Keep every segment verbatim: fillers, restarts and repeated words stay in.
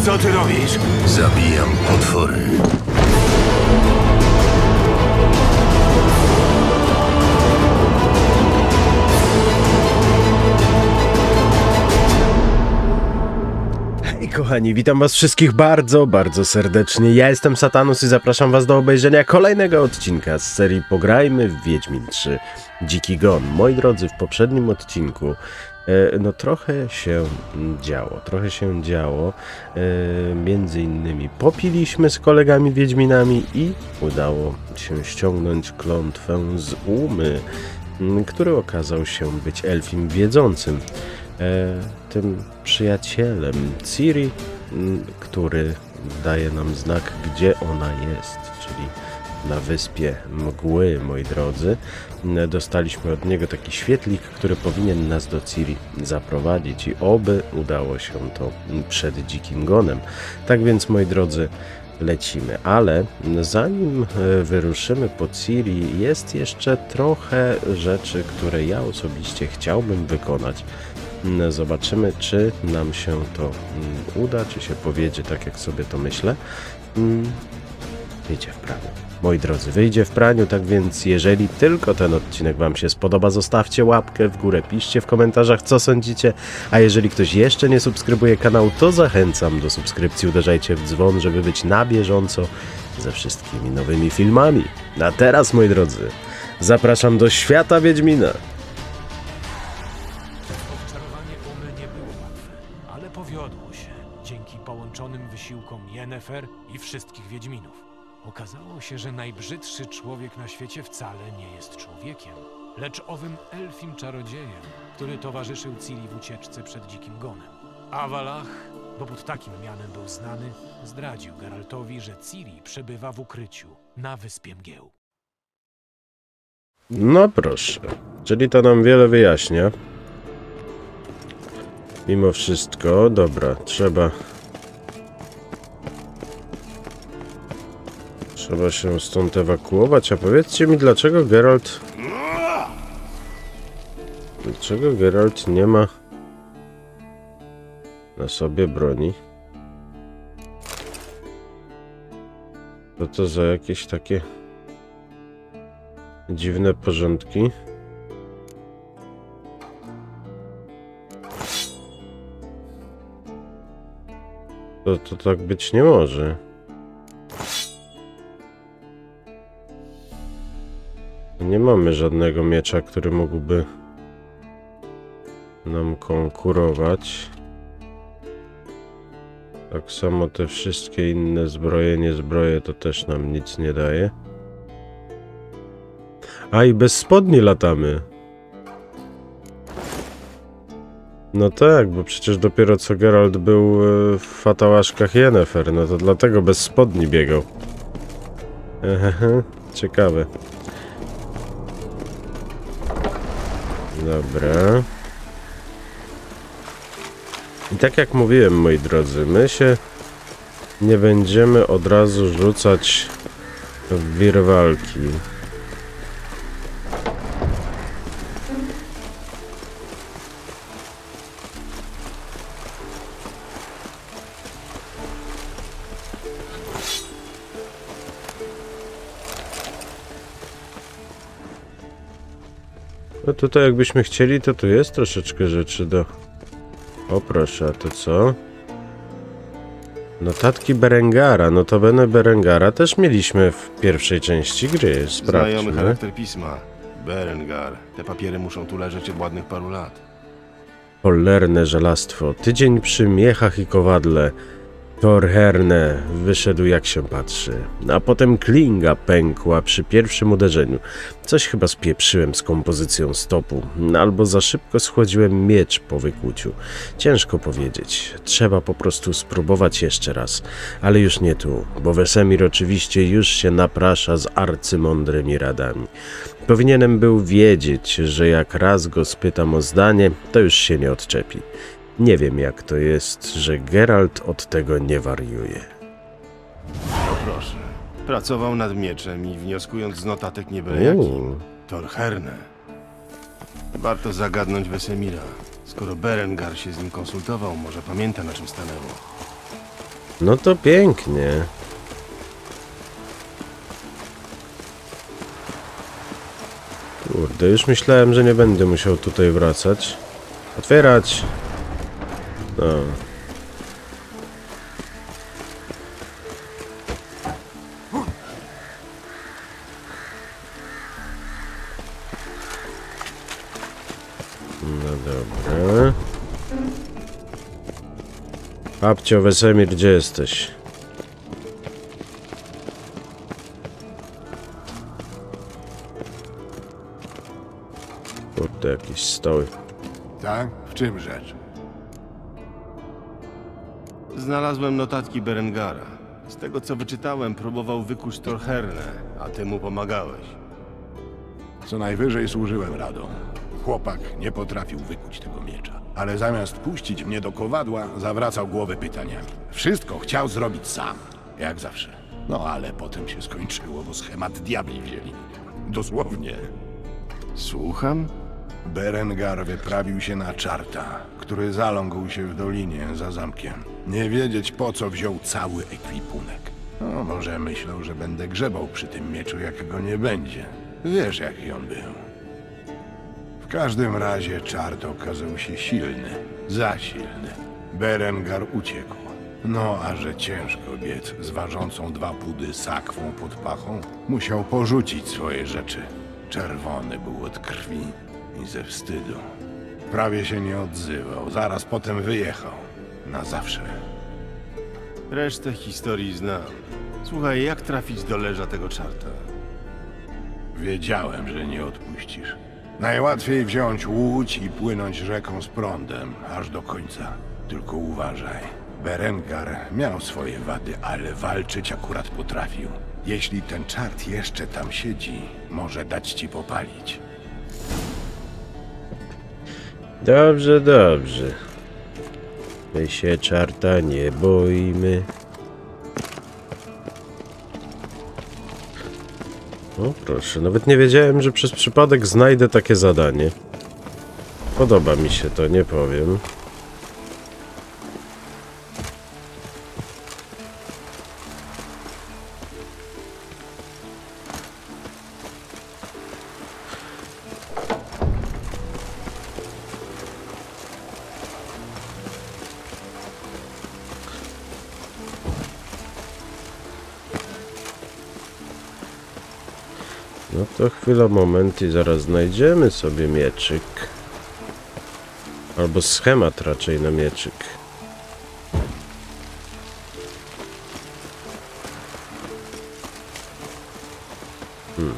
Co ty robisz? Zabijam potwory. Hej kochani, witam was wszystkich bardzo, bardzo serdecznie. Ja jestem Satanus i zapraszam was do obejrzenia kolejnego odcinka z serii Pograjmy w Wiedźmin trzy Dziki Gon. Moi drodzy, w poprzednim odcinku e, no trochę się działo, trochę się działo. E, między innymi popiliśmy z kolegami Wiedźminami i udało się ściągnąć klątwę z Umy, który okazał się być elfim wiedzącym. E, tym przyjacielem Ciri, m, który daje nam znak, gdzie ona jest, czyli na wyspie Mgły, moi drodzy. E, dostaliśmy od niego taki świetlik, który powinien nas do Ciri zaprowadzić i oby udało się to przed Dzikim Gonem. Tak więc, moi drodzy, lecimy, ale zanim wyruszymy po Ciri, jest jeszcze trochę rzeczy, które ja osobiście chciałbym wykonać. Zobaczymy, czy nam się to uda, czy się powiedzie tak, jak sobie to myślę. Wyjdzie w praniu. Moi drodzy, wyjdzie w praniu, tak więc jeżeli tylko ten odcinek wam się spodoba, zostawcie łapkę w górę, piszcie w komentarzach, co sądzicie, a jeżeli ktoś jeszcze nie subskrybuje kanału, to zachęcam do subskrypcji, uderzajcie w dzwon, żeby być na bieżąco ze wszystkimi nowymi filmami. A teraz, moi drodzy, zapraszam do świata Wiedźmina. Powiodło się dzięki połączonym wysiłkom Yennefer i wszystkich Wiedźminów. Okazało się, że najbrzydszy człowiek na świecie wcale nie jest człowiekiem, lecz owym elfim czarodziejem, który towarzyszył Ciri w ucieczce przed Dzikim Gonem. Avalach, bo pod takim mianem był znany, zdradził Geraltowi, że Ciri przebywa w ukryciu na Wyspie Mgieł. No proszę, czyli to nam wiele wyjaśnia. Mimo wszystko, dobra, trzeba... Trzeba się stąd ewakuować, a powiedzcie mi, dlaczego Geralt... Dlaczego Geralt nie ma na sobie broni? Co to za jakieś takie dziwne porządki? To, to tak być nie może. Nie mamy żadnego miecza, który mógłby nam konkurować. Tak samo te wszystkie inne zbroje, nie zbroje, to też nam nic nie daje. A i bez spodni latamy. No tak, bo przecież dopiero co Geralt był w fatałaszkach Yennefer, no to dlatego bez spodni biegał. Ehehe, ciekawe. Dobra. I tak jak mówiłem, moi drodzy, my się nie będziemy od razu rzucać w wir walki. No tutaj jakbyśmy chcieli, to tu jest troszeczkę rzeczy do... O proszę, a to co? Notatki Berengara. Notabene Berengara też mieliśmy w pierwszej części gry. Sprawdźmy. Znajomy charakter pisma. Berengar. Te papiery muszą tu leżeć od ładnych paru lat. Cholerne żelastwo. Tydzień przy miechach i kowadle. Thorherne wyszedł jak się patrzy, a potem klinga pękła przy pierwszym uderzeniu. Coś chyba spieprzyłem z kompozycją stopu, albo za szybko schłodziłem miecz po wykuciu. Ciężko powiedzieć, trzeba po prostu spróbować jeszcze raz, ale już nie tu, bo Wesemir oczywiście już się naprasza z arcymądrymi radami. Powinienem był wiedzieć, że jak raz go spytam o zdanie, to już się nie odczepi. Nie wiem, jak to jest, że Geralt od tego nie wariuje. No proszę. Pracował nad mieczem i wnioskując z notatek nie byle jakim. Thorherne. Warto zagadnąć Wesemira. Skoro Berengar się z nim konsultował, może pamięta, na czym stanęło. No to pięknie. Kurde, już myślałem, że nie będę musiał tutaj wracać. Otwierać! No. No dobra. Babcio Wesemir, gdzie jesteś? Kurde, jakieś stoły. Tak? W czym rzecz? Znalazłem notatki Berengara. Z tego co wyczytałem, próbował wykuć Torhernę, a ty mu pomagałeś. Co najwyżej służyłem radą. Chłopak nie potrafił wykuć tego miecza. Ale zamiast puścić mnie do kowadła, zawracał głowę pytaniami. Wszystko chciał zrobić sam. Jak zawsze. No ale potem się skończyło, bo schemat diabli wzięli. Dosłownie. Słucham? Berengar wyprawił się na czarta, który zaląkł się w dolinie za zamkiem. Nie wiedzieć po co wziął cały ekwipunek. No może myślał, że będę grzebał przy tym mieczu, jak go nie będzie. Wiesz jaki on był. W każdym razie czart okazał się silny, za silny. Berengar uciekł. No a że ciężko biec z ważącą dwa pudy sakwą pod pachą, musiał porzucić swoje rzeczy. Czerwony był od krwi i ze wstydu. Prawie się nie odzywał, zaraz potem wyjechał. Na zawsze. Resztę historii znam. Słuchaj, jak trafić do leża tego czarta? Wiedziałem, że nie odpuścisz. Najłatwiej wziąć łódź i płynąć rzeką z prądem, aż do końca. Tylko uważaj. Berengar miał swoje wady, ale walczyć akurat potrafił. Jeśli ten czart jeszcze tam siedzi, może dać ci popalić. Dobrze, dobrze. My się czarta nie boimy. O proszę, nawet nie wiedziałem, że przez przypadek znajdę takie zadanie. Podoba mi się to, nie powiem. No to chwila, moment i zaraz znajdziemy sobie mieczyk. Albo schemat raczej na mieczyk. Hmm.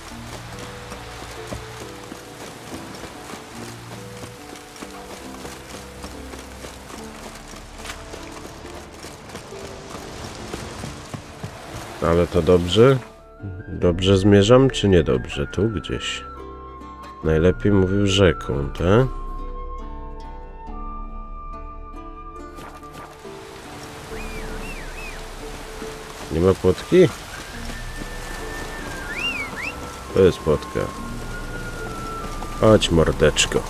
Ale to dobrze? Dobrze zmierzam, czy niedobrze? Tu gdzieś. Najlepiej mówił rzeką, tak? Nie ma płotki? To jest płotka. Chodź, mordeczko.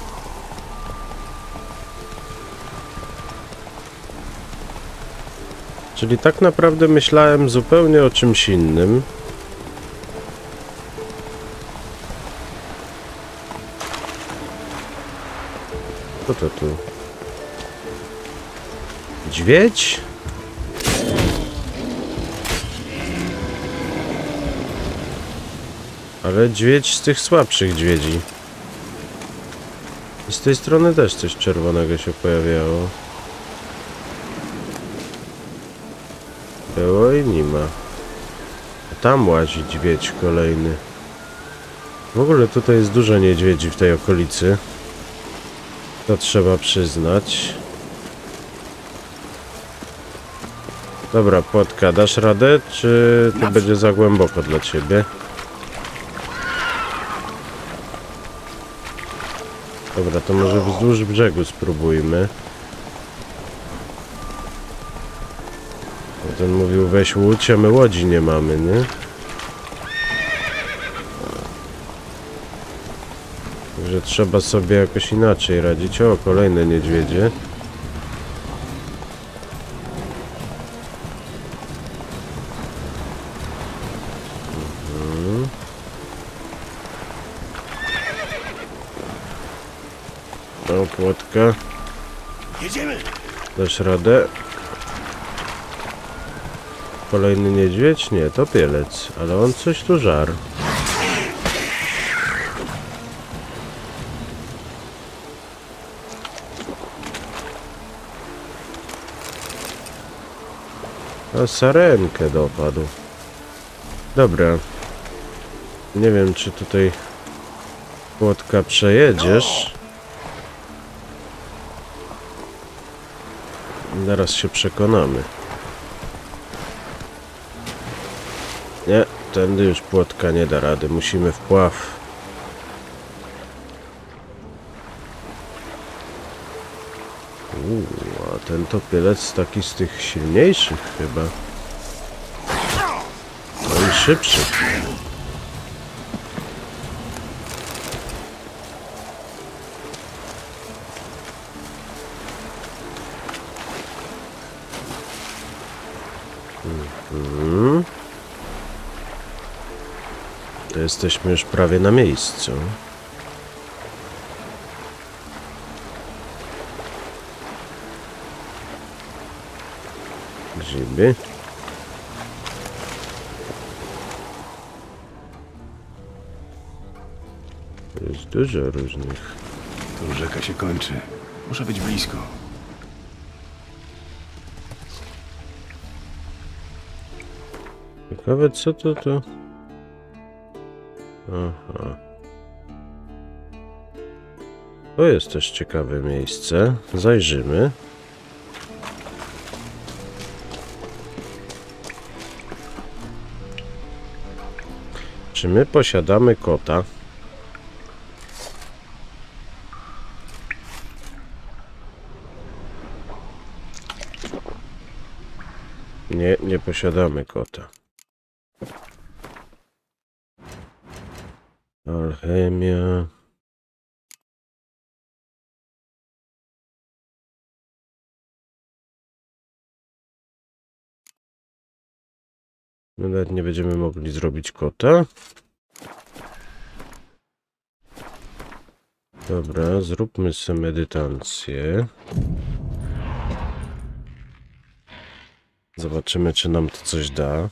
Czyli tak naprawdę myślałem zupełnie o czymś innym. Co to tu? Dźwiedź? Ale dźwiedź z tych słabszych dźwiedzi. I z tej strony też coś czerwonego się pojawiało. Było i nie ma. A tam łazi dźwiedź kolejny. W ogóle tutaj jest dużo niedźwiedzi w tej okolicy. To trzeba przyznać. Dobra, płotka, dasz radę, czy to będzie za głęboko dla ciebie? Dobra, to może wzdłuż brzegu spróbujmy. Bo ten mówił weź łódź, a my łodzi nie mamy, nie? Że trzeba sobie jakoś inaczej radzić. O, kolejne niedźwiedzie. No, płotka. Jedziemy! Dasz radę? Kolejny niedźwiedź? Nie, to pielec, ale on coś tu żarł. A sarenkę dopadł. Dobra. Nie wiem, czy tutaj płotka przejedziesz. Zaraz się przekonamy. Nie, tędy już płotka nie da rady. Musimy w pław. Uuu, a ten topielec taki z tych silniejszych chyba. No i szybszy. Mhm. To jesteśmy już prawie na miejscu. Grzyby. Jest dużo różnych. Tu rzeka się kończy. Muszę być blisko. Ciekawe, co to to? Aha. To jest też ciekawe miejsce. Zajrzymy. Czy my posiadamy kota? Nie, nie posiadamy kota. Alchemia. My nawet nie będziemy mogli zrobić kota. Dobra, zróbmy sobie medytację. Zobaczymy, czy nam to coś da.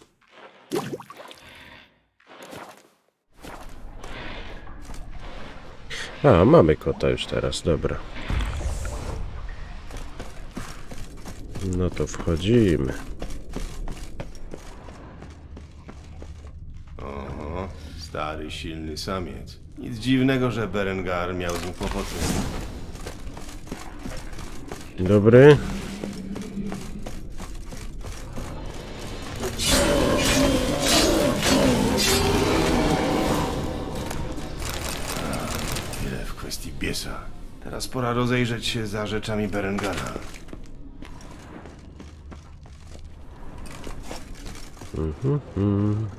A, mamy kota już teraz, dobra. No to wchodzimy. Oho, stary, silny samiec. Nic dziwnego, że Berengar miał z nim kłopoty. Dzień dobry. Tyle w kwestii piesa. Teraz pora rozejrzeć się za rzeczami Berengara. Mhm, mhm.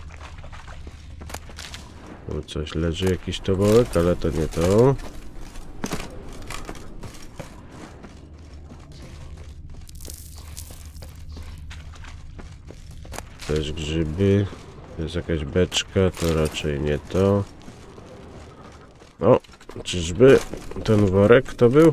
Tu coś leży, jakiś tobołek, ale to nie to. Też grzyby. To jest jakaś beczka, to raczej nie to. O, czyżby ten worek to był?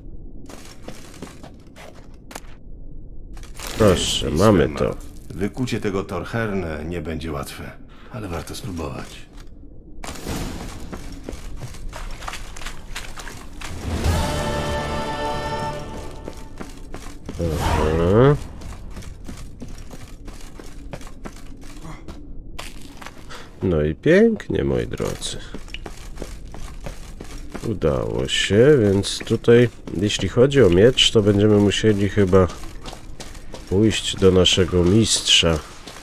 Proszę, mamy to. Wykucie tego Torherne nie będzie łatwe, ale warto spróbować. Aha. No i pięknie, moi drodzy. Udało się, więc tutaj, jeśli chodzi o miecz, to będziemy musieli chyba pójść do naszego mistrza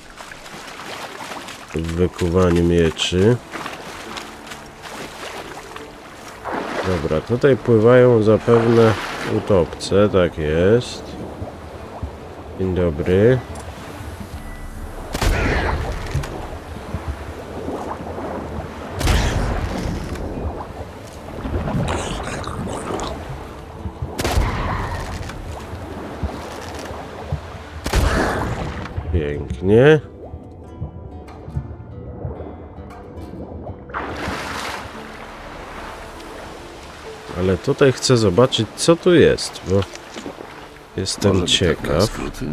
w wykuwaniu mieczy. Dobra, tutaj pływają zapewne utopce, tak jest. Dzień dobry. Pięknie. Ale tutaj chcę zobaczyć, co tu jest, bo jestem Może by tak na ciekaw. skróty?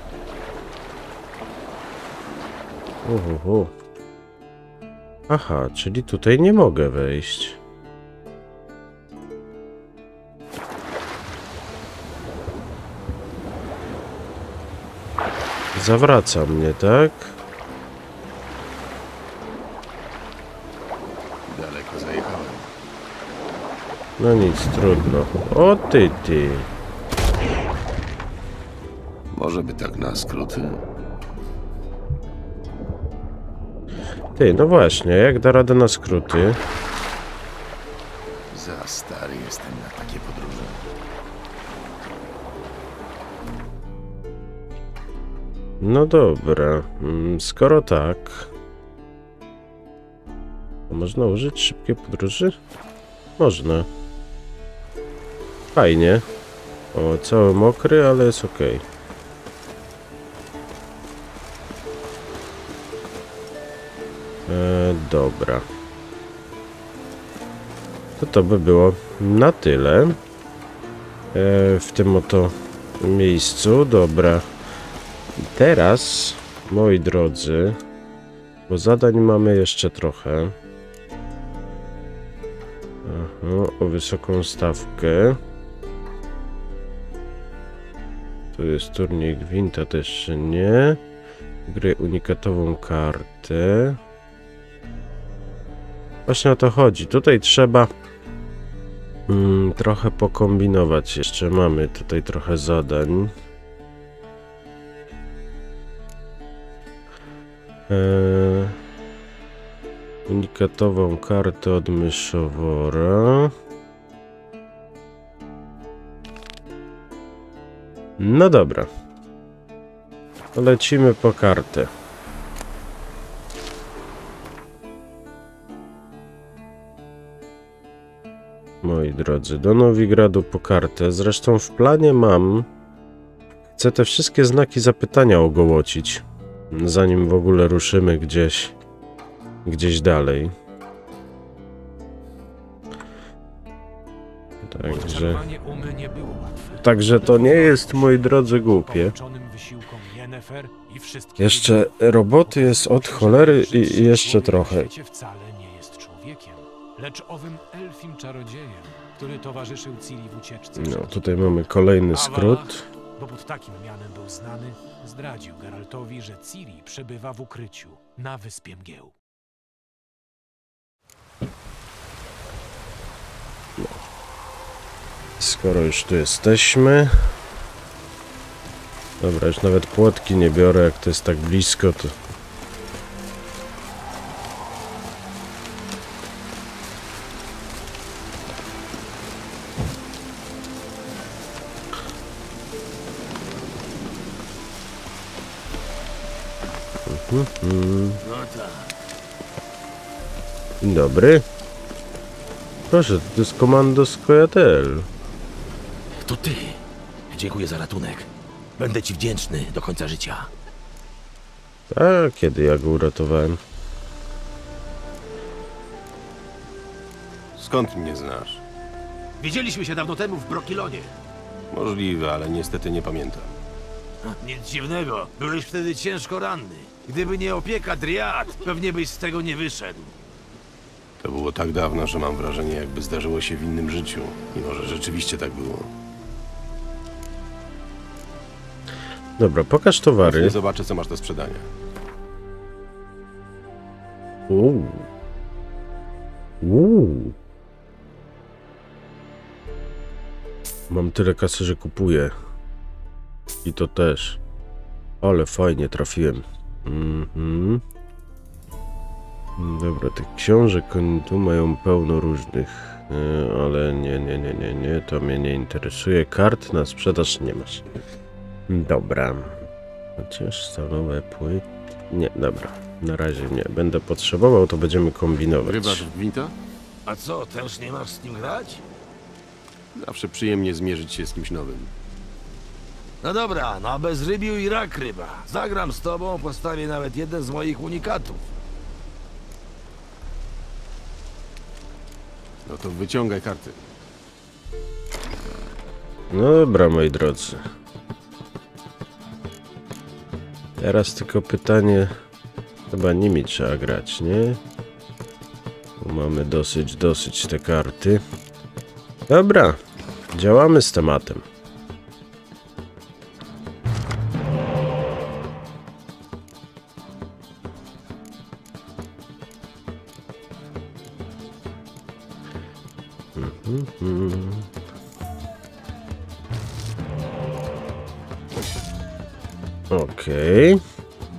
Uhuhu. Aha, czyli tutaj nie mogę wejść. Zawraca mnie, tak? Daleko zajechałem. No nic, trudno. O ty, ty. Może by tak na skróty? Ty, no właśnie, jak da radę na skróty? Za stary jestem na takie podróże. No dobra, mm, skoro tak... to można użyć szybkiej podróży? Można. Fajnie. O, cały mokry, ale jest ok. E, dobra. To to by było na tyle. E, w tym oto miejscu. Dobra. Teraz, moi drodzy, bo zadań mamy jeszcze trochę. Aha, o wysoką stawkę. Tu jest turniej Gwinta, też nie. Gry unikatową kartę. Właśnie o to chodzi. Tutaj trzeba mm, trochę pokombinować. Jeszcze mamy tutaj trochę zadań. Eee, unikatową kartę od myszowora. No dobra. Lecimy po kartę. Moi drodzy, do Nowigradu po kartę. Zresztą w planie mam... Chcę te wszystkie znaki zapytania ogołocić. Zanim w ogóle ruszymy gdzieś... Gdzieś dalej. Także... Odczarowanie umy nie było łatwe. Także to nie jest, moi drodzy, głupie. Połączonym wysiłkom Yennefer i wszystkich Jeszcze roboty jest od cholery i jeszcze trochę. Na świecie wcale nie jest człowiekiem, lecz owym elfim czarodziejem, który towarzyszył Ciri w ucieczce. No, przed tutaj mamy kolejny skrót. bo pod takim mianem był znany, zdradził Geraltowi, że Ciri przebywa w ukryciu na wyspie Mgieł. Skoro już tu jesteśmy... Dobra, już nawet płotki nie biorę, jak to jest tak blisko, to... Mhm. Dzień dobry. Proszę, to jest komando Skojatel. To ty. Dziękuję za ratunek. Będę ci wdzięczny do końca życia. A kiedy ja go uratowałem? Skąd mnie znasz? Widzieliśmy się dawno temu w Brokilonie. Możliwe, ale niestety nie pamiętam. Nic dziwnego. Byłeś wtedy ciężko ranny. Gdyby nie opieka Dryad, pewnie byś z tego nie wyszedł. To było tak dawno, że mam wrażenie, jakby zdarzyło się w innym życiu. I może rzeczywiście tak było. Dobra, pokaż towary. Nie zobaczę, co masz do sprzedania. Uuu. Uuu. Mam tyle kasy, że kupuję. I to też. Ale fajnie trafiłem. Mhm. Dobra, tych książek oni tu mają pełno różnych. E, ale nie, nie, nie, nie, nie. To mnie nie interesuje. Kart na sprzedaż nie masz. Dobra. Chociaż stalowe płyty... Nie, dobra. Na razie nie. Będę potrzebował, to będziemy kombinować. Grywasz w Gwinta? A co, też nie masz z nim grać? Zawsze przyjemnie zmierzyć się z kimś nowym. No dobra, no bez rybiu i rak ryba. Zagram z tobą, postawię nawet jeden z moich unikatów. No to wyciągaj karty. No dobra, moi drodzy. Teraz tylko pytanie, chyba nimi trzeba grać, nie? Bo mamy dosyć, dosyć te karty. Dobra, działamy z tematem. Mhm. Okej. Okay.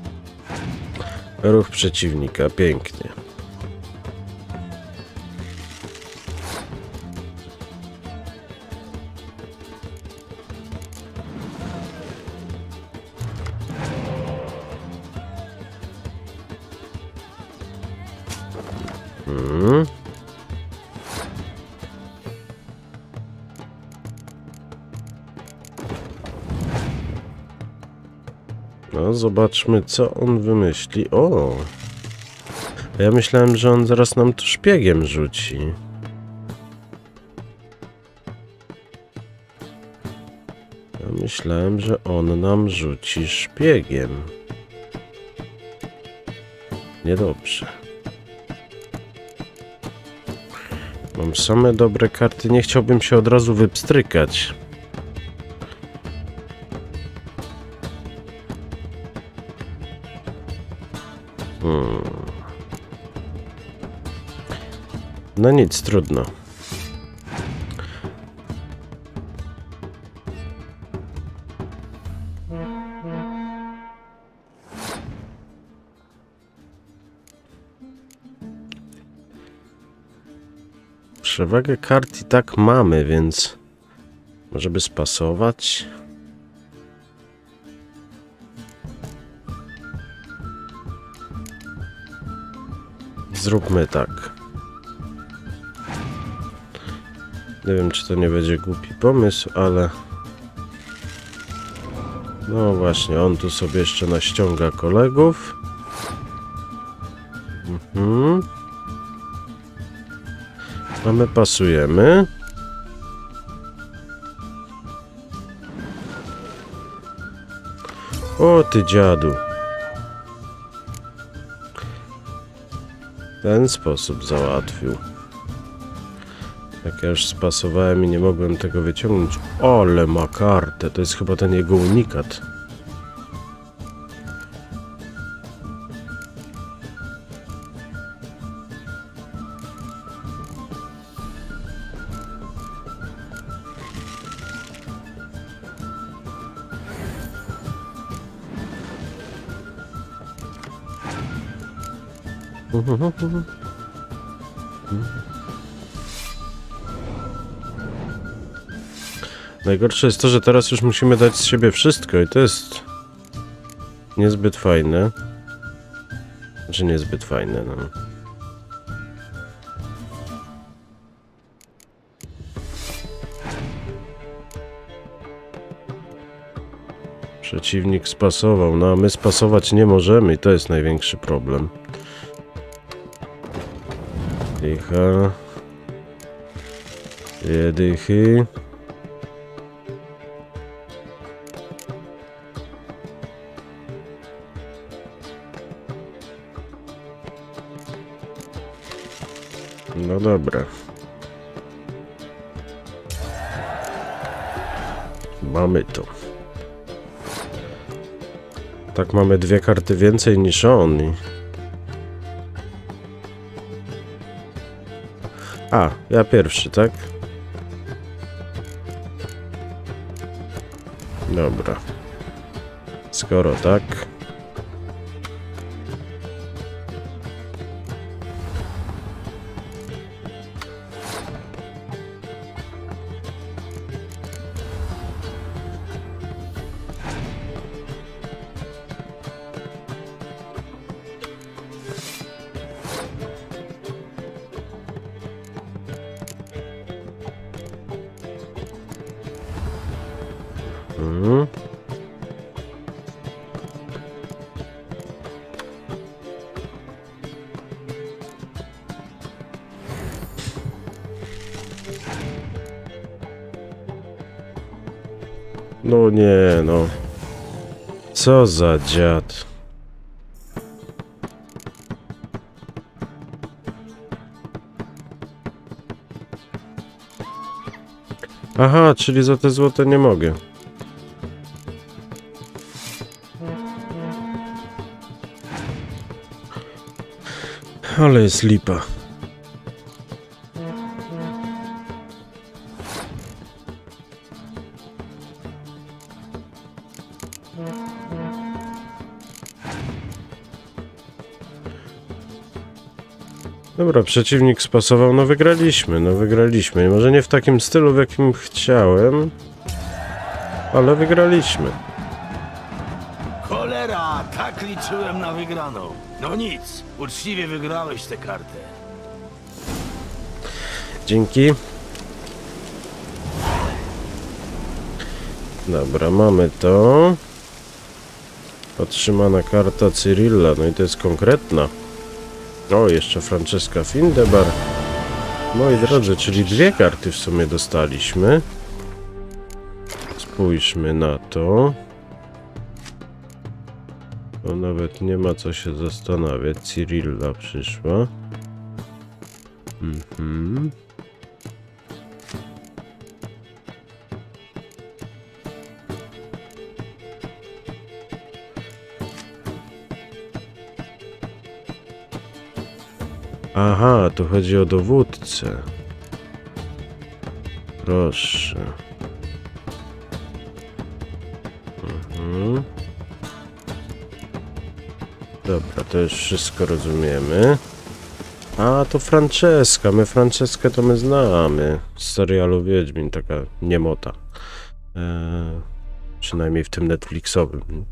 Ruch przeciwnika, pięknie. Hmm. No, zobaczmy, co on wymyśli. O! Ja myślałem, że on zaraz nam tu szpiegiem rzuci. Ja myślałem, że on nam rzuci szpiegiem. Niedobrze. Mam same dobre karty. Nie chciałbym się od razu wypstrykać. Hmm. No nic, trudno. Przewagę kart i tak mamy, więc może by spasować. Zróbmy tak. Nie wiem, czy to nie będzie głupi pomysł, ale... No właśnie, on tu sobie jeszcze naściąga kolegów. Mhm. A my pasujemy. O ty dziadu. W ten sposób załatwił. Jak ja już spasowałem i nie mogłem tego wyciągnąć. Ale ma kartę. To jest chyba ten jego unikat. Najgorsze jest to, że teraz już musimy dać z siebie wszystko i to jest niezbyt fajne. Znaczy niezbyt fajne, no. Przeciwnik spasował, no a my spasować nie możemy i to jest największy problem. Dycha. Dwie dychy. No dobra. Mamy to. Tak, mamy dwie karty więcej niż on. I... A, ja pierwszy, tak? Dobra. Skoro tak... No nie, no. Co za dziad. Aha, czyli za te złote nie mogę. Ale jest lipa. Dobra, przeciwnik spasował, no wygraliśmy, no wygraliśmy. Może nie w takim stylu, w jakim chciałem, ale wygraliśmy. Cholera, tak liczyłem na wygraną. No nic, uczciwie wygrałeś tę kartę. Dzięki. Dobra, mamy to. Otrzymana karta Cyrilla, no i to jest konkretna. O, jeszcze Francesca Findebar. Moi drodzy, czyli dwie karty w sumie dostaliśmy. Spójrzmy na to. No nawet nie ma co się zastanawiać. Cyrilla przyszła. Mhm. Aha, tu chodzi o dowódcę. Proszę. Mhm. Dobra, to już wszystko rozumiemy. A, to Francesca. My Franceskę to my znamy. Z serialu Wiedźmin, taka niemota. Eee, przynajmniej w tym Netflixowym.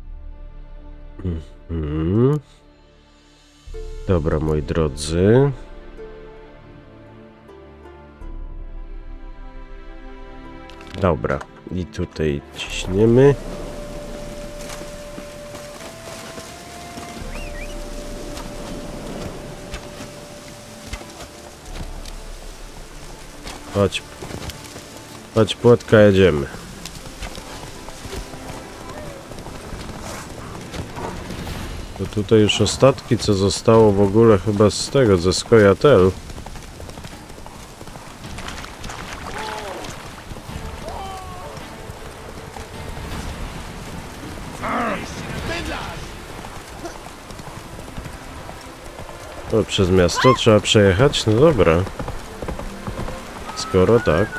Mhm. Dobra, moi drodzy. Dobra, i tutaj ciśniemy. Chodź. Chodź, płotka, jedziemy. To tutaj już ostatki, co zostało w ogóle chyba z tego, ze Skojatel. To przez miasto trzeba przejechać? No dobra. Skoro tak.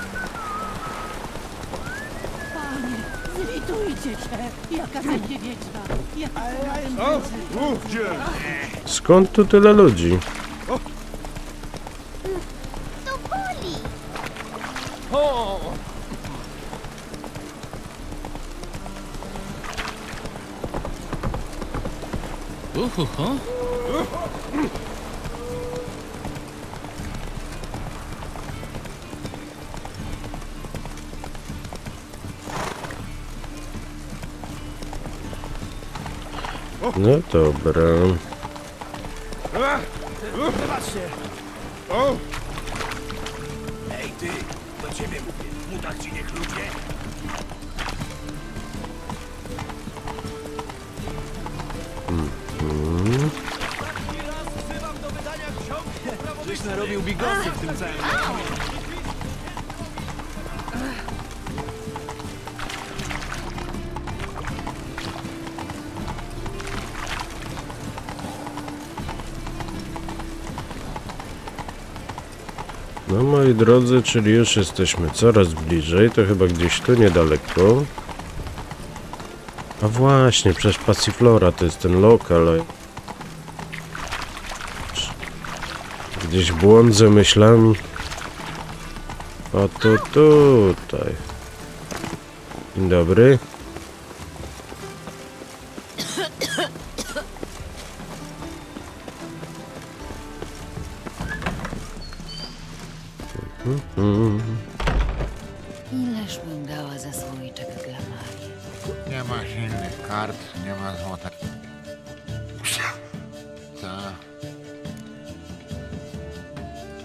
Panie, zwitujcie się! Jaka będzie wieczna! Jaka Skąd tu tyle ludzi? Uhuhu. No dobra. Ej ty, do ciebie mówię, mutach ci niech ludzie. Mhm. Żeś narobił bigosy w tym całym. No moi drodzy, czyli już jesteśmy coraz bliżej, to chyba gdzieś tu niedaleko. A właśnie, przecież Passiflora to jest ten lokal. Gdzieś błądzę myślami. A to tutaj. Dzień dobry. Mhm. Ileż bym dała za słoiczek glamarii? Nie ma innych kart, nie ma złota. Co?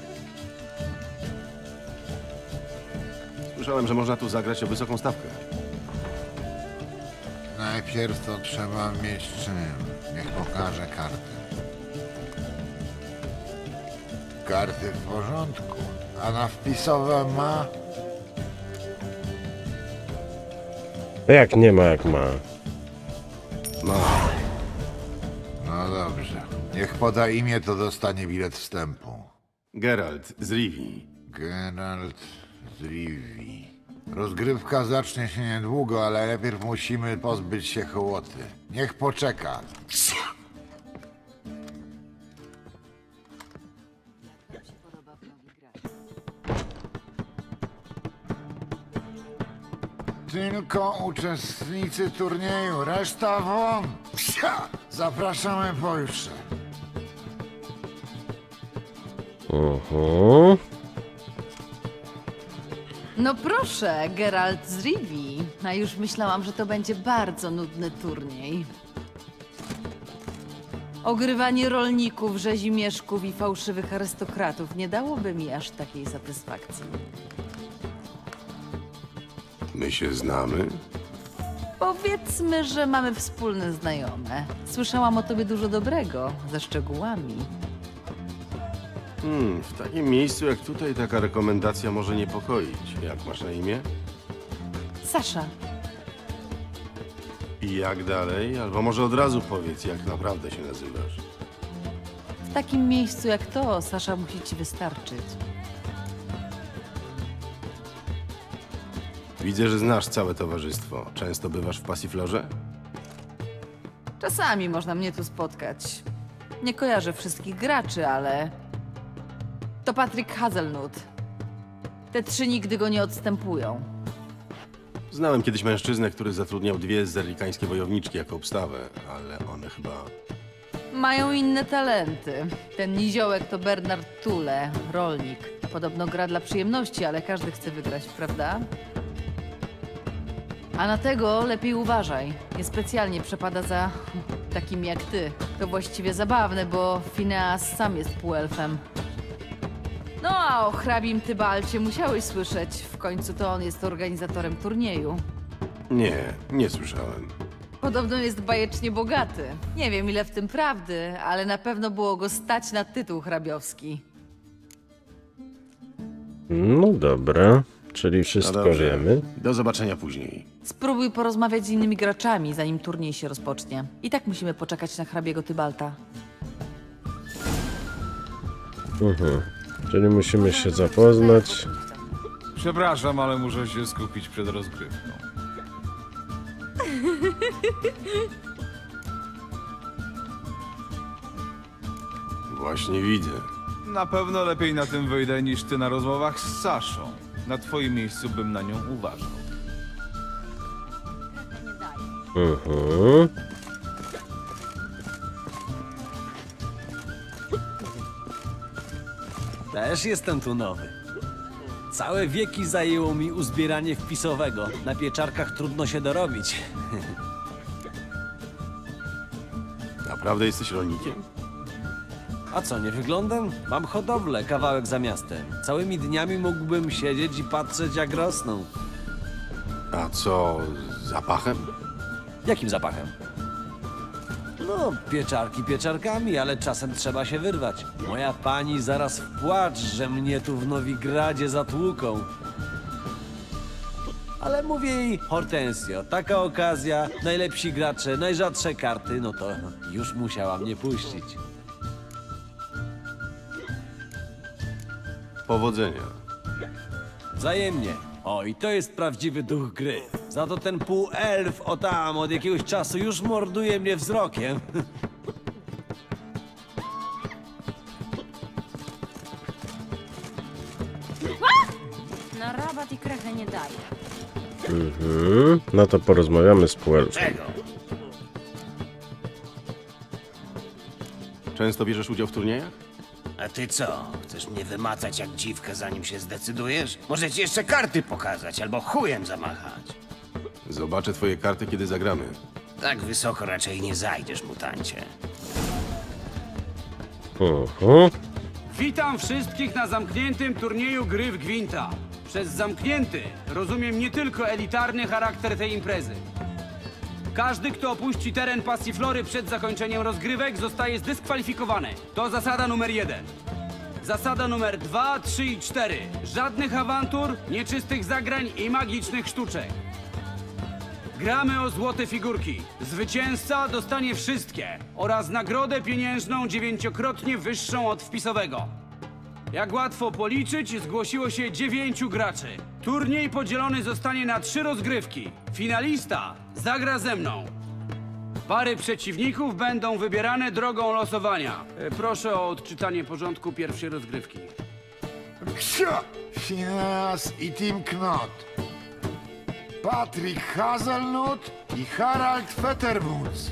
Słyszałem, że można tu zagrać o wysoką stawkę. Najpierw to trzeba mieć czym. Niech pokaże karty. Karty w porządku. A na wpisowe ma? Jak nie ma, jak ma. Ma. No dobrze. Niech poda imię, to dostanie bilet wstępu. Geralt z Rivii. Geralt z Rivii. Rozgrywka zacznie się niedługo, ale najpierw musimy pozbyć się hołoty. Niech poczeka. Tylko uczestnicy turnieju, reszta won! Psia! Zapraszamy pojutrze. Mhm. No proszę, Geralt z Rivii. A już myślałam, że to będzie bardzo nudny turniej. Ogrywanie rolników, rzezimieszków i fałszywych arystokratów nie dałoby mi aż takiej satysfakcji. My się znamy? Powiedzmy, że mamy wspólne znajome. Słyszałam o tobie dużo dobrego, ze szczegółami. Hmm, w takim miejscu jak tutaj taka rekomendacja może niepokoić. Jak masz na imię? Sasza, I jak dalej? Albo może od razu powiedz, jak naprawdę się nazywasz. w takim miejscu jak to, Sasza musi ci wystarczyć. Widzę, że znasz całe towarzystwo. Często bywasz w Passiflorze? Czasami można mnie tu spotkać. Nie kojarzę wszystkich graczy, ale... To Patryk Hazelnut. Te trzy nigdy go nie odstępują. Znałem kiedyś mężczyznę, który zatrudniał dwie zerlikańskie wojowniczki jako obstawę, ale one chyba... Mają inne talenty. Ten niziołek to Bernard Tule, rolnik. Podobno gra dla przyjemności, ale każdy chce wygrać, prawda? A na tego lepiej uważaj. Niespecjalnie przepada za takim jak ty. To właściwie zabawne, bo Phineas sam jest półelfem. No a o hrabim Tybalcie musiałeś słyszeć. W końcu to on jest organizatorem turnieju. Nie, nie słyszałem. Podobno jest bajecznie bogaty. Nie wiem ile w tym prawdy, ale na pewno było go stać na tytuł hrabiowski. No dobra, czyli wszystko No dobrze. wiemy. Do zobaczenia później. Spróbuj porozmawiać z innymi graczami, zanim turniej się rozpocznie. I tak musimy poczekać na hrabiego Tybalta. Mhm. Czyli musimy się zapoznać. Przepraszam, ale muszę się skupić przed rozgrywką. Właśnie widzę. Na pewno lepiej na tym wyjdę niż ty na rozmowach z Saszą. Na twoim miejscu bym na nią uważał. Mhm. Też jestem tu nowy. Całe wieki zajęło mi uzbieranie wpisowego. Na pieczarkach trudno się dorobić. Naprawdę jesteś rolnikiem? A co, nie wyglądam? Mam hodowlę, kawałek za miastem. Całymi dniami mógłbym siedzieć i patrzeć, jak rosną. A co z zapachem? Jakim zapachem? No, pieczarki pieczarkami, ale czasem trzeba się wyrwać. Moja pani zaraz w płacz, że mnie tu w Nowigradzie zatłuką. Ale mówię jej, Hortensio, taka okazja, najlepsi gracze, najrzadsze karty, no to już musiała mnie puścić. Powodzenia. Wzajemnie. O, i to jest prawdziwy duch gry. Za to ten półelf, o tam, od jakiegoś czasu już morduje mnie wzrokiem. Na rabat i krechę nie daje. Mhm. No to porozmawiamy z półelfem. Czego? Często bierzesz udział w turniejach? A ty co? Chcesz mnie wymacać jak dziwkę, zanim się zdecydujesz? Może ci jeszcze karty pokazać, albo chujem zamachać. Zobaczę twoje karty, kiedy zagramy. Tak wysoko raczej nie zajdziesz, mutancie. Mhm. Witam wszystkich na zamkniętym turnieju gry w Gwinta. Przez zamknięty rozumiem nie tylko elitarny charakter tej imprezy. Każdy, kto opuści teren Passiflory przed zakończeniem rozgrywek, zostaje zdyskwalifikowany. To zasada numer jeden. Zasada numer dwa, trzy i cztery. Żadnych awantur, nieczystych zagrań i magicznych sztuczek. Gramy o złote figurki. Zwycięzca dostanie wszystkie oraz nagrodę pieniężną dziewięciokrotnie wyższą od wpisowego. Jak łatwo policzyć, zgłosiło się dziewięciu graczy. Turniej podzielony zostanie na trzy rozgrywki. Finalista zagra ze mną. Pary przeciwników będą wybierane drogą losowania. E, Proszę o odczytanie porządku pierwszej rozgrywki. Ksio! Phineas i Tim Knot. Patrick Hazelnut i Harald Fetterwoods.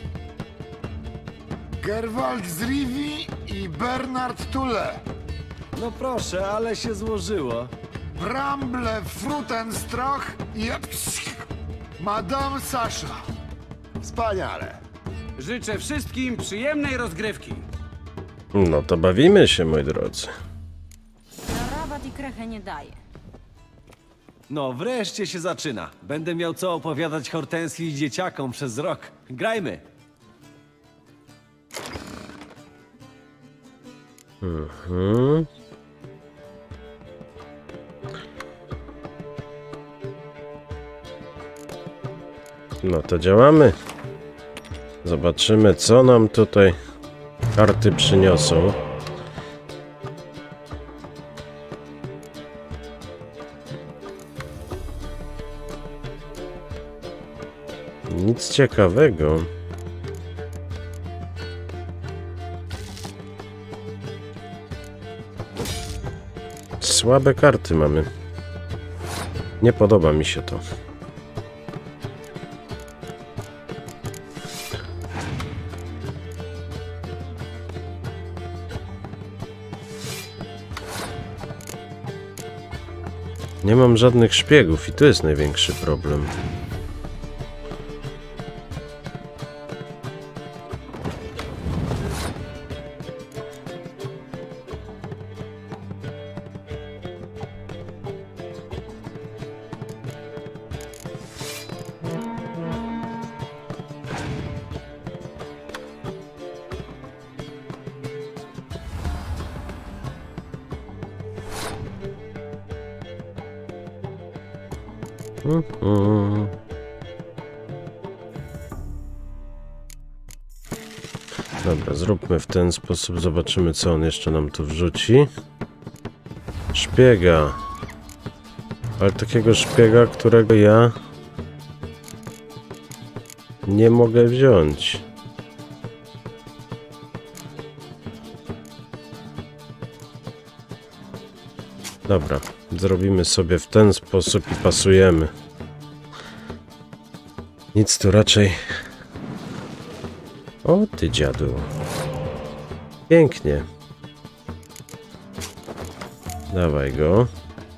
Gerwald z Rivii i Bernard Tulle. No proszę, ale się złożyło. Bramble Frutenstrach i Madame Sasha. Wspaniale. Życzę wszystkim przyjemnej rozgrywki. No to bawimy się, moi drodzy. Na rabat i krechę nie daje. No wreszcie się zaczyna. Będę miał co opowiadać Hortensji i dzieciakom przez rok. Grajmy! Mhm. No to działamy. Zobaczymy, co nam tutaj karty przyniosą. Nic ciekawego. Słabe karty mamy. Nie podoba mi się to. Nie mam żadnych szpiegów i to jest największy problem. Mhm. Dobra, zróbmy w ten sposób, zobaczymy, co on jeszcze nam tu wrzuci. Szpiega. Ale takiego szpiega, którego ja nie mogę wziąć. Dobra, zrobimy sobie w ten sposób i pasujemy. Nic tu raczej... O ty dziadu. Pięknie. Dawaj go.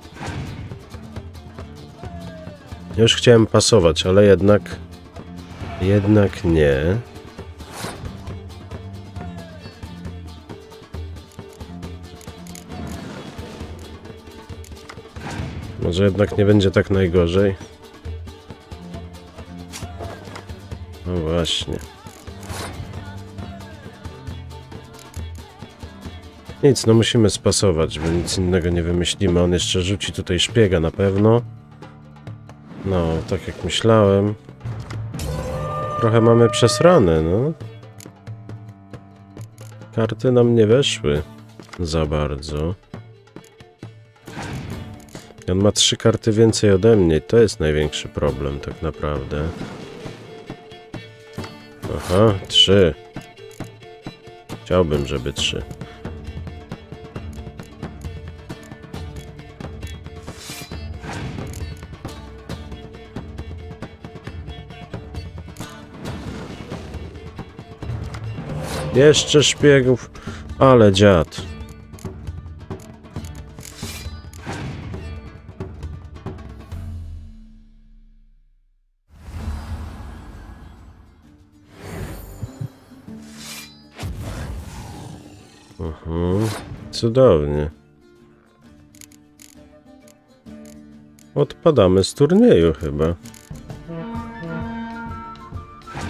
Już chciałem pasować, ale jednak... Jednak nie. Może jednak nie będzie tak najgorzej. No właśnie. Nic, no musimy spasować, bo nic innego nie wymyślimy. On jeszcze rzuci tutaj szpiega na pewno. No, tak jak myślałem. Trochę mamy przesrane, no. Karty nam nie weszły za bardzo. On ma trzy karty więcej ode mnie. To jest największy problem tak naprawdę. Aha, trzy. Chciałbym, żeby trzy. Jeszcze szpiegów, ale dziad. Mhm, cudownie. Odpadamy z turnieju chyba.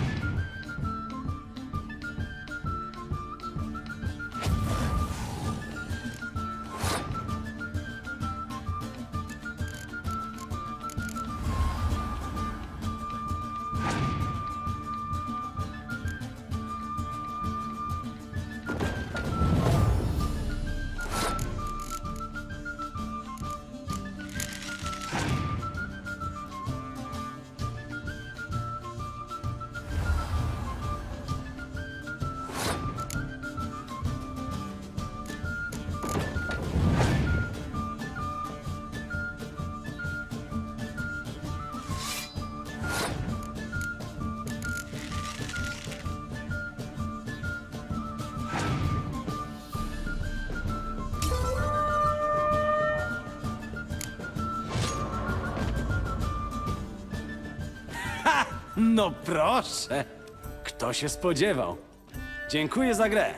No proszę. Kto się spodziewał? Dziękuję za grę.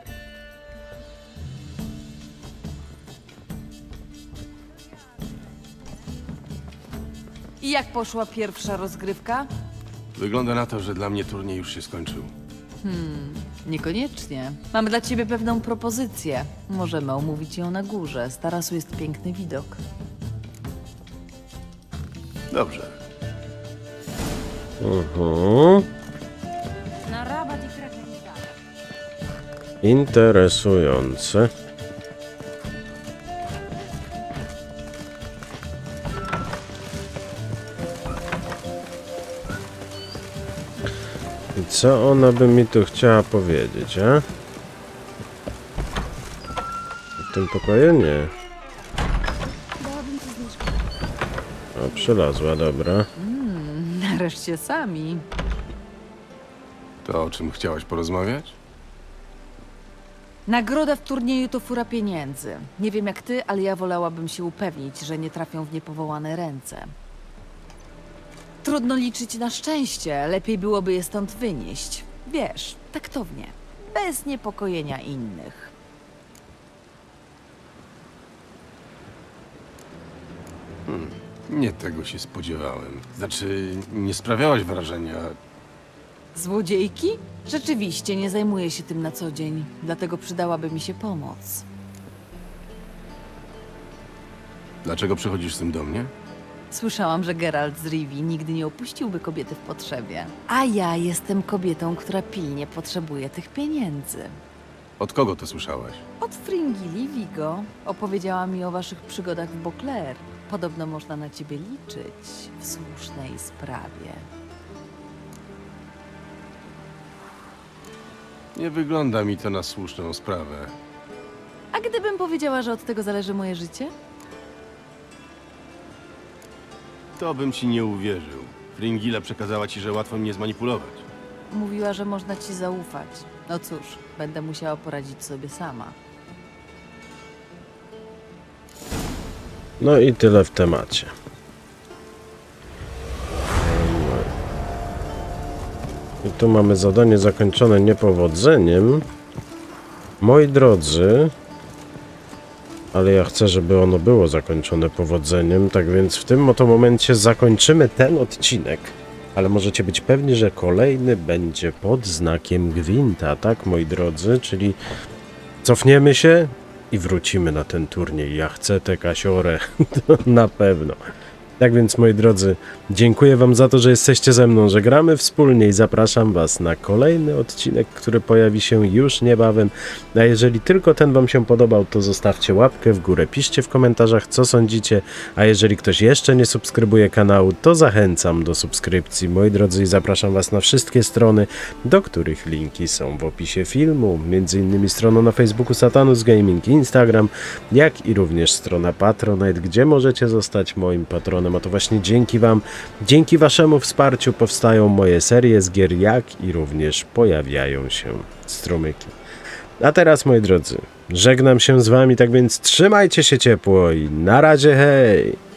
I jak poszła pierwsza rozgrywka? Wygląda na to, że dla mnie turniej już się skończył. Niekoniecznie. Mam dla ciebie pewną propozycję. Możemy omówić ją na górze. Z tarasu jest piękny widok. Dobrze. Mhm. Na rabat i krechę nie daj. Interesujące. I co ona by mi tu chciała powiedzieć, a? W tym pokoju nie. O, przylazła, dobra. Nareszcie sami. To o czym chciałaś porozmawiać? Nagroda w turnieju to fura pieniędzy. Nie wiem jak ty, ale ja wolałabym się upewnić, że nie trafią w niepowołane ręce. Trudno liczyć na szczęście. Lepiej byłoby je stąd wynieść. Wiesz, taktownie. Bez niepokojenia innych. Nie tego się spodziewałem. Znaczy, nie sprawiałaś wrażenia. Złodziejki? Rzeczywiście, nie zajmuję się tym na co dzień. Dlatego przydałaby mi się pomoc. Dlaczego przychodzisz z tym do mnie? Słyszałam, że Geralt z Rivii nigdy nie opuściłby kobiety w potrzebie. A ja jestem kobietą, która pilnie potrzebuje tych pieniędzy. Od kogo to słyszałaś? Od Fringilli Vigo opowiedziała mi o waszych przygodach w Beauclair. Podobno można na ciebie liczyć w słusznej sprawie. Nie wygląda mi to na słuszną sprawę. A gdybym powiedziała, że od tego zależy moje życie? To bym ci nie uwierzył. Fringilla przekazała ci, że łatwo mnie zmanipulować. Mówiła, że można ci zaufać. No cóż, będę musiała poradzić sobie sama. No i tyle w temacie. I tu mamy zadanie zakończone niepowodzeniem. Moi drodzy, ale ja chcę, żeby ono było zakończone powodzeniem, tak więc w tym oto momencie zakończymy ten odcinek. Ale możecie być pewni, że kolejny będzie pod znakiem Gwinta, tak moi drodzy? Czyli cofniemy się i wrócimy na ten turniej. Ja chcę tę kasiorę, to na pewno. Tak więc, moi drodzy, dziękuję wam za to, że jesteście ze mną, że gramy wspólnie i zapraszam was na kolejny odcinek, który pojawi się już niebawem. A jeżeli tylko ten wam się podobał, to zostawcie łapkę w górę, piszcie w komentarzach, co sądzicie, a jeżeli ktoś jeszcze nie subskrybuje kanału, to zachęcam do subskrypcji, moi drodzy, i zapraszam was na wszystkie strony, do których linki są w opisie filmu, między innymi stroną na Facebooku Satanus Gaming, Instagram, jak i również strona Patronite, gdzie możecie zostać moim patronem. A to właśnie dzięki wam, dzięki waszemu wsparciu powstają moje serie z gier, jak i również pojawiają się strumyki. A teraz, moi drodzy, żegnam się z wami, tak więc trzymajcie się ciepło i na razie, hej!